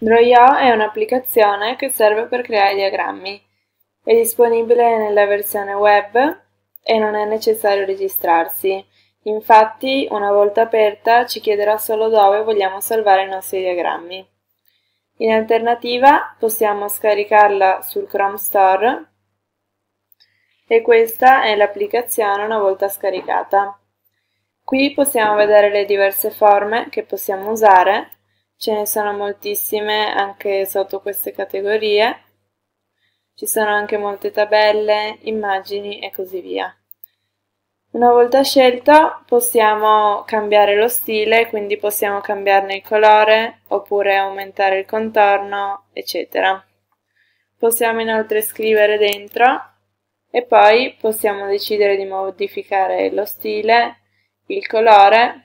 Draw.io è un'applicazione che serve per creare diagrammi. È disponibile nella versione web e non è necessario registrarsi. Infatti, una volta aperta, ci chiederà solo dove vogliamo salvare i nostri diagrammi. In alternativa, possiamo scaricarla sul Chrome Store e questa è l'applicazione una volta scaricata. Qui possiamo vedere le diverse forme che possiamo usare. Ce ne sono moltissime anche sotto queste categorie. Ci sono anche molte tabelle, immagini e così via. Una volta scelto possiamo cambiare lo stile, quindi possiamo cambiarne il colore oppure aumentare il contorno, eccetera. Possiamo inoltre scrivere dentro e poi possiamo decidere di modificare lo stile, il colore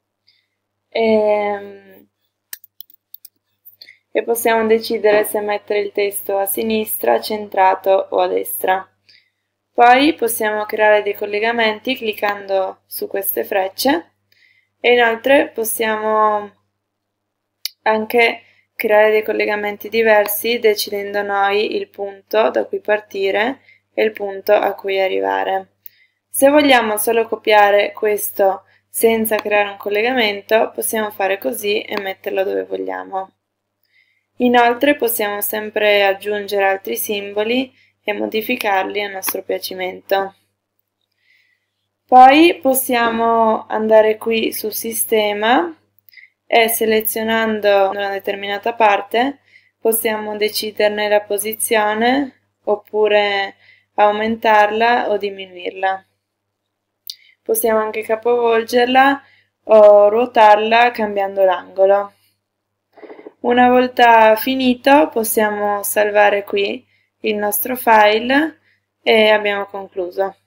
e possiamo decidere se mettere il testo a sinistra, centrato o a destra. Poi possiamo creare dei collegamenti cliccando su queste frecce e inoltre possiamo anche creare dei collegamenti diversi decidendo noi il punto da cui partire e il punto a cui arrivare. Se vogliamo solo copiare questo senza creare un collegamento, possiamo fare così e metterlo dove vogliamo. Inoltre possiamo sempre aggiungere altri simboli e modificarli a nostro piacimento. Poi possiamo andare qui su Sistema e selezionando una determinata parte possiamo deciderne la posizione oppure aumentarla o diminuirla. Possiamo anche capovolgerla o ruotarla cambiando l'angolo. Una volta finito possiamo salvare qui il nostro file e abbiamo concluso.